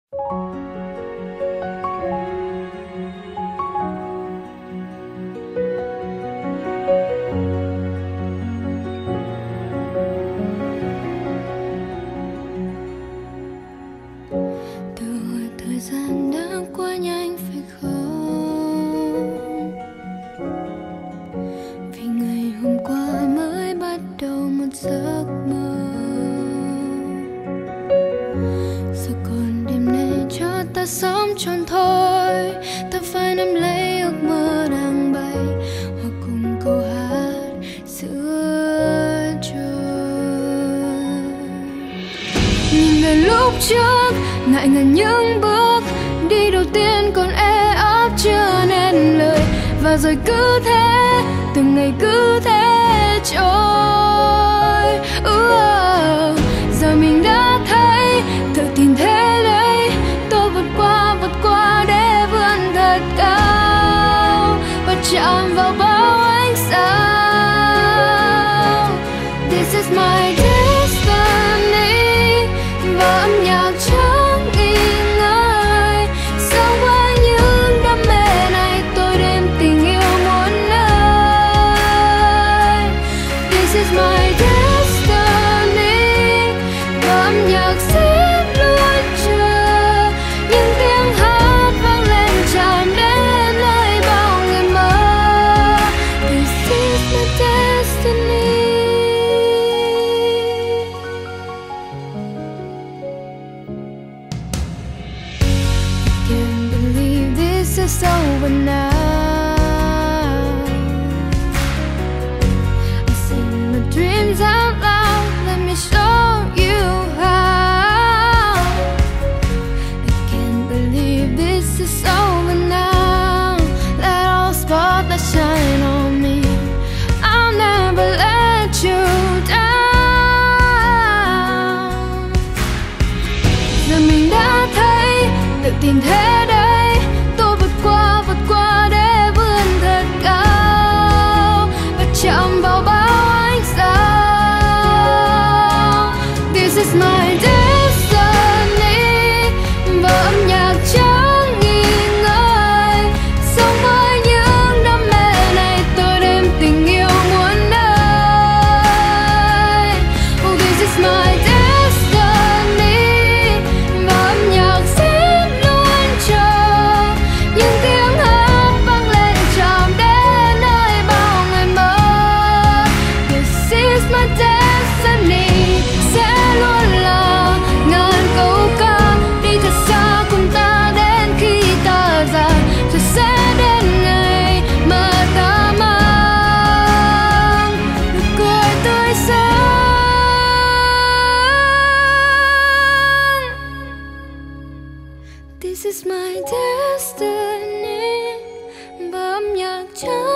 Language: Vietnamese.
Thời gian đã qua nhanh phải không? Vì ngày hôm qua mới bắt đầu một giấc mơ. Giờ còn đêm nay cho ta sống trọn thôi. Ta phải nắm lấy ước mơ đang bay, hoặc cùng câu hát giữa trời. Nhìn về lúc trước, ngại ngần những bước đi đầu tiên còn e ấp chưa nên lời, và rồi cứ thế từng ngày cứ thế trôi. Giờ mình đã thấy tự tin thế đấy, tôi vượt qua để vươn thật cao và chạm vào bao ánh sao. This is my destiny, và âm nhạc chẳng nghi ngơi sống với những đam mê này. Tôi đem tình yêu muôn nơi. This is my destiny, và âm nhạc sẽ luôn chờ những tiếng hát vang lên tràn đến nơi bao người mơ. This is my destiny. Can't believe this is over now. I sing my dreams out loud, let me show you how. I can't believe this is over now. Let all spotlight shine on me, I'll never let you down. Giờ mình đã thấy tự tin thế đấy, tôi vượt qua để vươn thật cao và chạm vào bao ánh sao. This is my destiny, và âm nhạc chẳng nghi ngơi sống với những đam mê này. Tôi đem tình yêu muôn nơi. Oh, this is my destiny, và âm nhạc sẽ luôn chờ những tiếng hát vang lên tràn đến nơi bao người mơ. This is my destiny, sẽ luôn là ngàn câu ca đi thật xa cùng ta đến khi ta già. Rồi sẽ đến ngày mà ta mang nụ cười tươi sáng. This is my destiny, và âm nhạc chẳng